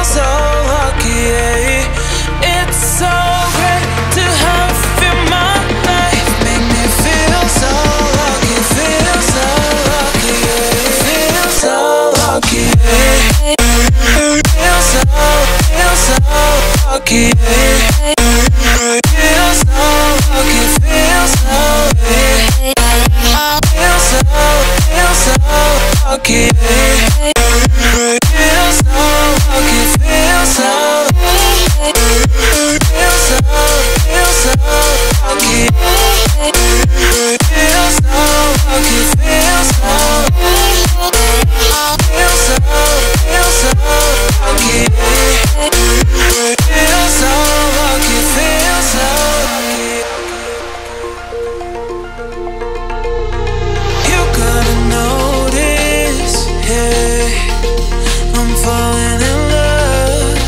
so lucky, yeah. It's so great to have you in my life. Make me feel so lucky, feel so lucky, yeah. Feel so lucky, yeah. Feel so lucky, yeah. Feel so lucky, feel so, yeah. Feel so lucky, yeah. Feel so lucky, feel so, feel so lucky, feel so lucky, feel so, feel so lucky, feel so lucky, feel so lucky. You gotta notice, yeah, I'm falling in love.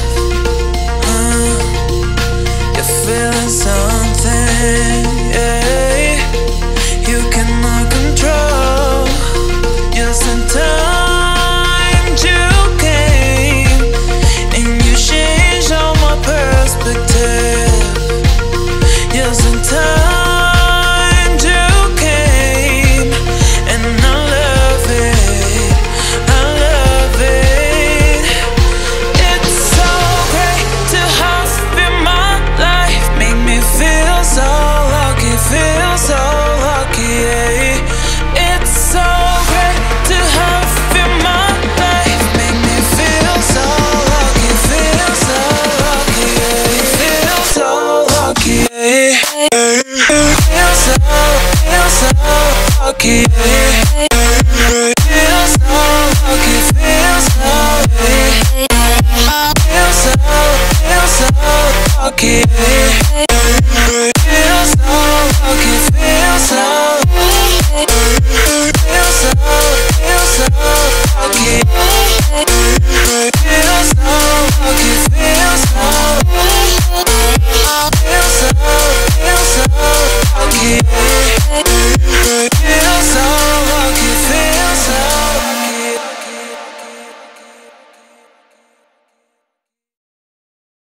You're feeling something, yeah, you cannot control. Just in time you came and you changed all my perspective. Just in time you came and I love it, I love it. It's so great to have you in my life. Make me feel so lucky, feel so lucky, yeah. It's so great to have you in my life. Make me feel so lucky, feel so lucky, yeah. Feel so lucky, yeah. Feel so lucky, yeah. Feel so lucky, feel so, yeah. Feel so lucky, yeah.